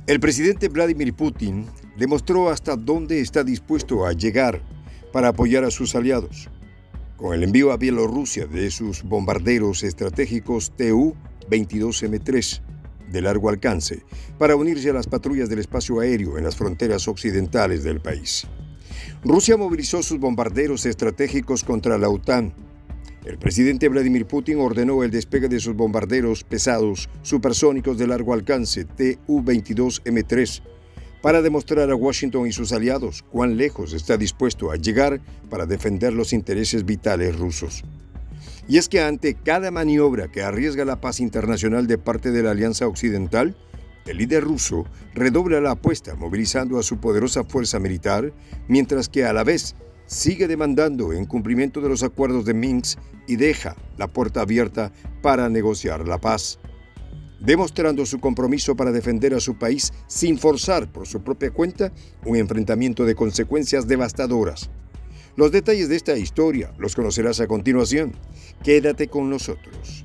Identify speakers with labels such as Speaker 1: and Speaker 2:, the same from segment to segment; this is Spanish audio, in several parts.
Speaker 1: El presidente Vladimir Putin demostró hasta dónde está dispuesto a llegar para apoyar a sus aliados, con el envío a Bielorrusia de sus bombarderos estratégicos Tu-22M3 de largo alcance para unirse a las patrullas del espacio aéreo en las fronteras occidentales del país. Rusia movilizó sus bombarderos estratégicos contra la OTAN. El presidente Vladimir Putin ordenó el despegue de sus bombarderos pesados supersónicos de largo alcance Tu-22M3 para demostrar a Washington y sus aliados cuán lejos está dispuesto a llegar para defender los intereses vitales rusos. Y es que ante cada maniobra que arriesga la paz internacional de parte de la Alianza Occidental, el líder ruso redobla la apuesta movilizando a su poderosa fuerza militar, mientras que a la vez sigue demandando en cumplimiento de los acuerdos de Minsk y deja la puerta abierta para negociar la paz, demostrando su compromiso para defender a su país sin forzar por su propia cuenta un enfrentamiento de consecuencias devastadoras. Los detalles de esta historia los conocerás a continuación. Quédate con nosotros.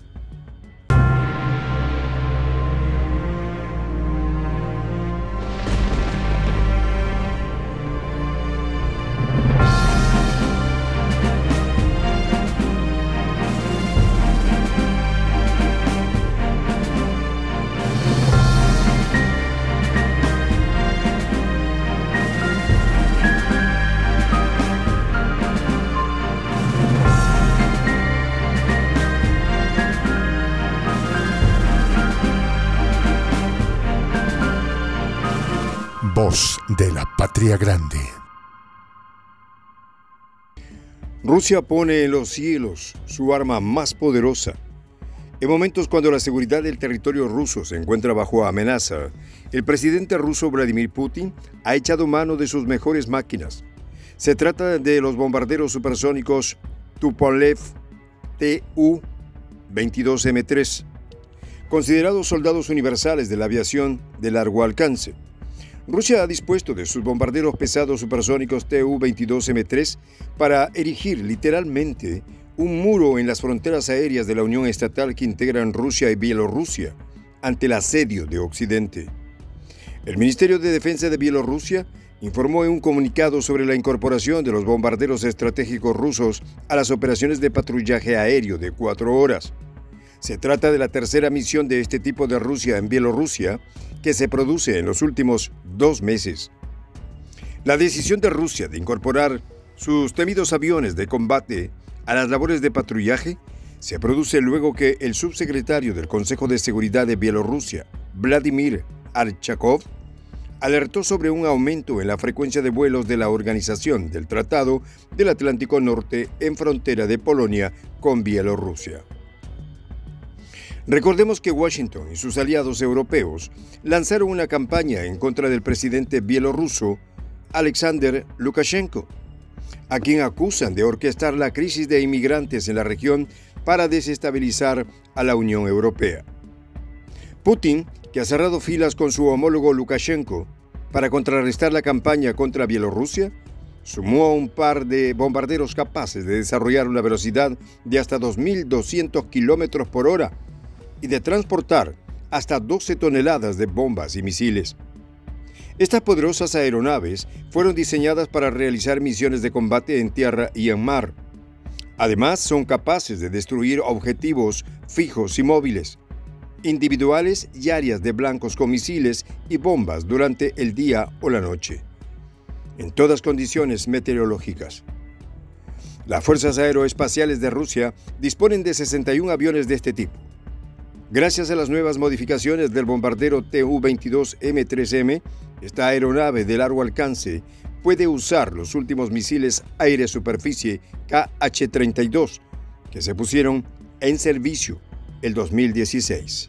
Speaker 2: Voz de la Patria Grande.
Speaker 1: Rusia pone en los cielos su arma más poderosa. En momentos cuando la seguridad del territorio ruso se encuentra bajo amenaza, el presidente ruso Vladimir Putin ha echado mano de sus mejores máquinas. Se trata de los bombarderos supersónicos Tupolev Tu-22M3, considerados soldados universales de la aviación de largo alcance. Rusia ha dispuesto de sus bombarderos pesados supersónicos Tu-22M3 para erigir literalmente un muro en las fronteras aéreas de la Unión Estatal que integran Rusia y Bielorrusia ante el asedio de Occidente. El Ministerio de Defensa de Bielorrusia informó en un comunicado sobre la incorporación de los bombarderos estratégicos rusos a las operaciones de patrullaje aéreo de 4 horas. Se trata de la tercera misión de este tipo de Rusia en Bielorrusia que se produce en los últimos 2 meses. La decisión de Rusia de incorporar sus temidos aviones de combate a las labores de patrullaje se produce luego que el subsecretario del Consejo de Seguridad de Bielorrusia, Vladimir Archakov, alertó sobre un aumento en la frecuencia de vuelos de la Organización del Tratado del Atlántico Norte en frontera de Polonia con Bielorrusia. Recordemos que Washington y sus aliados europeos lanzaron una campaña en contra del presidente bielorruso Alexander Lukashenko, a quien acusan de orquestar la crisis de inmigrantes en la región para desestabilizar a la Unión Europea. Putin, que ha cerrado filas con su homólogo Lukashenko para contrarrestar la campaña contra Bielorrusia, sumó a un par de bombarderos capaces de desarrollar una velocidad de hasta 2.200 km por hora y de transportar hasta 12 toneladas de bombas y misiles. Estas poderosas aeronaves fueron diseñadas para realizar misiones de combate en tierra y en mar. Además, son capaces de destruir objetivos fijos y móviles, individuales y áreas de blancos con misiles y bombas durante el día o la noche, en todas condiciones meteorológicas. Las fuerzas aeroespaciales de Rusia disponen de 61 aviones de este tipo. Gracias a las nuevas modificaciones del bombardero Tu-22M3M, esta aeronave de largo alcance puede usar los últimos misiles aire-superficie Kh-32 que se pusieron en servicio el 2016.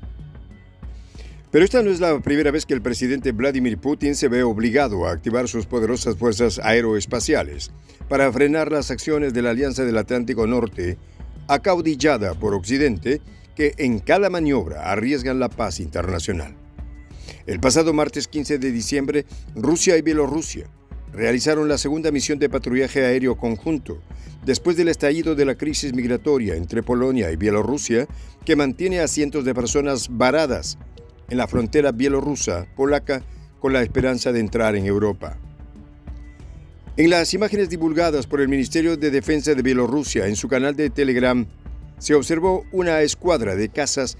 Speaker 1: Pero esta no es la primera vez que el presidente Vladimir Putin se ve obligado a activar sus poderosas fuerzas aeroespaciales para frenar las acciones de la Alianza del Atlántico Norte, acaudillada por Occidente, que en cada maniobra arriesgan la paz internacional. El pasado martes 15 de diciembre, Rusia y Bielorrusia realizaron la segunda misión de patrullaje aéreo conjunto, después del estallido de la crisis migratoria entre Polonia y Bielorrusia, que mantiene a cientos de personas varadas en la frontera bielorrusa polaca con la esperanza de entrar en Europa. En las imágenes divulgadas por el Ministerio de Defensa de Bielorrusia en su canal de Telegram, se observó una escuadra de cazas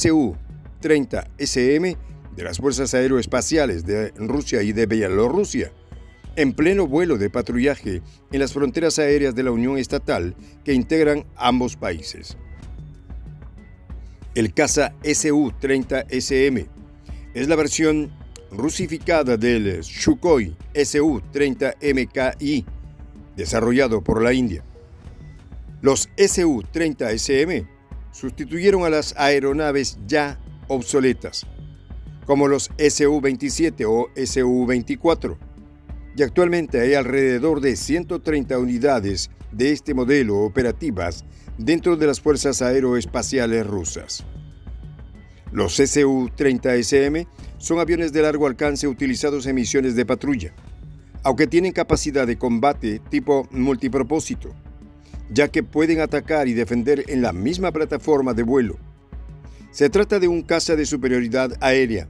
Speaker 1: Su-30SM de las Fuerzas Aeroespaciales de Rusia y de Bielorrusia, en pleno vuelo de patrullaje en las fronteras aéreas de la Unión Estatal que integran ambos países. El caza Su-30SM es la versión rusificada del Sukhoi Su-30MKI, desarrollado por la India. Los Su-30SM sustituyeron a las aeronaves ya obsoletas, como los Su-27 o Su-24, y actualmente hay alrededor de 130 unidades de este modelo operativas dentro de las Fuerzas Aeroespaciales rusas. Los Su-30SM son aviones de largo alcance utilizados en misiones de patrulla, aunque tienen capacidad de combate tipo multipropósito, ya que pueden atacar y defender en la misma plataforma de vuelo. Se trata de un caza de superioridad aérea.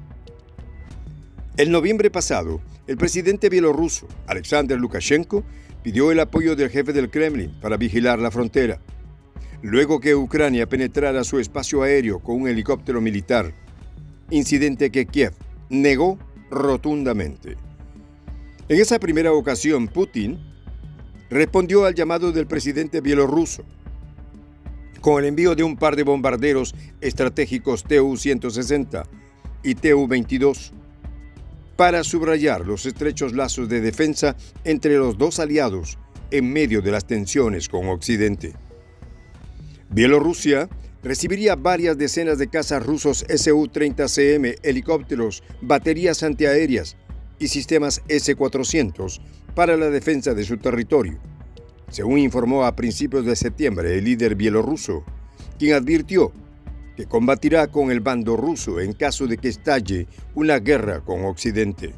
Speaker 1: En noviembre pasado, el presidente bielorruso, Alexander Lukashenko, pidió el apoyo del jefe del Kremlin para vigilar la frontera, luego que Ucrania penetrara su espacio aéreo con un helicóptero militar, incidente que Kiev negó rotundamente. En esa primera ocasión, Putin respondió al llamado del presidente bielorruso con el envío de un par de bombarderos estratégicos Tu-160 y Tu-22 para subrayar los estrechos lazos de defensa entre los dos aliados en medio de las tensiones con Occidente. Bielorrusia recibiría varias decenas de cazas rusos Su-30SM, helicópteros, baterías antiaéreas y sistemas S-400 para la defensa de su territorio, según informó a principios de septiembre el líder bielorruso, quien advirtió que combatirá con el bando ruso en caso de que estalle una guerra con Occidente.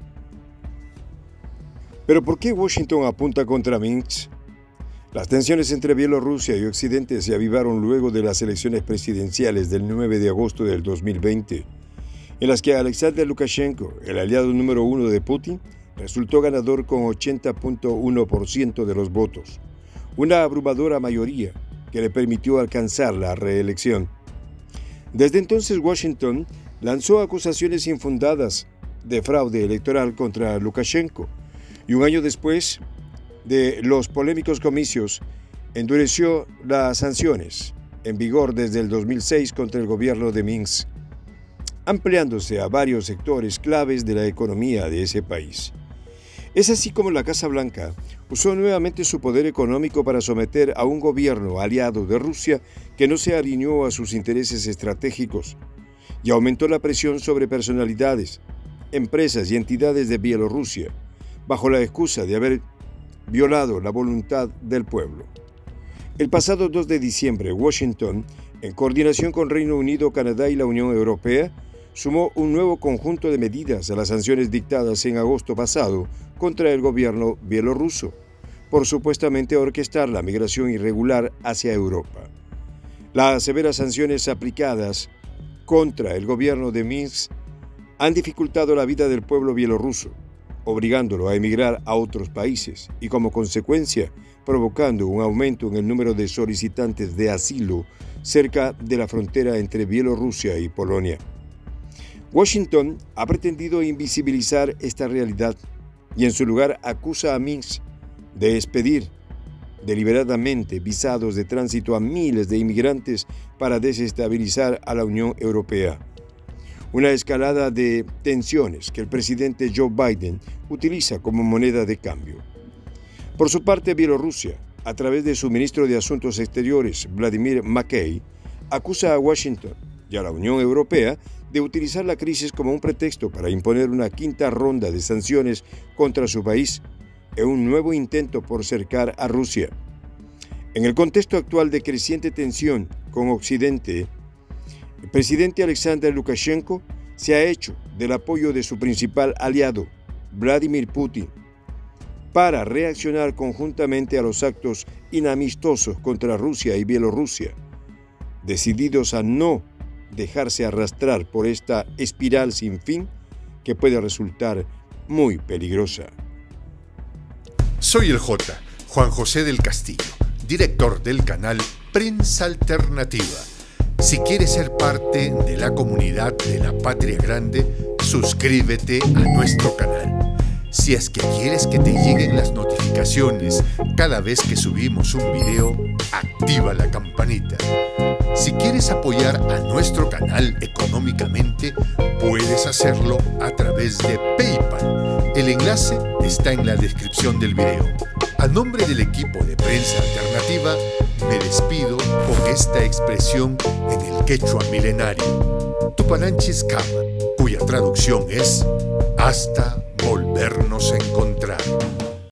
Speaker 1: ¿Pero por qué Washington apunta contra Minsk? Las tensiones entre Bielorrusia y Occidente se avivaron luego de las elecciones presidenciales del 9 de agosto del 2020, en las que Alexander Lukashenko, el aliado número uno de Putin, resultó ganador con 80.1% de los votos, una abrumadora mayoría que le permitió alcanzar la reelección. Desde entonces, Washington lanzó acusaciones infundadas de fraude electoral contra Lukashenko y un año después de los polémicos comicios, endureció las sanciones en vigor desde el 2006 contra el gobierno de Minsk, ampliándose a varios sectores claves de la economía de ese país. Es así como la Casa Blanca usó nuevamente su poder económico para someter a un gobierno aliado de Rusia que no se alineó a sus intereses estratégicos y aumentó la presión sobre personalidades, empresas y entidades de Bielorrusia, bajo la excusa de haber violado la voluntad del pueblo. El pasado 2 de diciembre, Washington, en coordinación con Reino Unido, Canadá y la Unión Europea, sumó un nuevo conjunto de medidas a las sanciones dictadas en agosto pasado contra el gobierno bielorruso, por supuestamente orquestar la migración irregular hacia Europa. Las severas sanciones aplicadas contra el gobierno de Minsk han dificultado la vida del pueblo bielorruso, obligándolo a emigrar a otros países y, como consecuencia, provocando un aumento en el número de solicitantes de asilo cerca de la frontera entre Bielorrusia y Polonia. Washington ha pretendido invisibilizar esta realidad y en su lugar acusa a Minsk de expedir deliberadamente visados de tránsito a miles de inmigrantes para desestabilizar a la Unión Europea. Una escalada de tensiones que el presidente Joe Biden utiliza como moneda de cambio. Por su parte, Bielorrusia, a través de su ministro de Asuntos Exteriores, Vladimir Makey, acusa a Washington y a la Unión Europea de utilizar la crisis como un pretexto para imponer una quinta ronda de sanciones contra su país en un nuevo intento por cercar a Rusia. En el contexto actual de creciente tensión con Occidente, el presidente Alexander Lukashenko se ha hecho del apoyo de su principal aliado, Vladimir Putin, para reaccionar conjuntamente a los actos inamistosos contra Rusia y Bielorrusia, decididos a no dejarse arrastrar por esta espiral sin fin que puede resultar muy peligrosa.
Speaker 2: Soy el J, Juan José del Castillo, director del canal Prensa Alternativa. Si quieres ser parte de la comunidad de la Patria Grande, suscríbete a nuestro canal. Si es que quieres que te lleguen las notificaciones cada vez que subimos un video, activa la campanita. Si quieres apoyar a nuestro canal económicamente, puedes hacerlo a través de PayPal. El enlace está en la descripción del video. A nombre del equipo de Prensa Alternativa, me despido con esta expresión en el quechua milenario, Tupananchis Kama, cuya traducción es hasta volvernos a encontrar.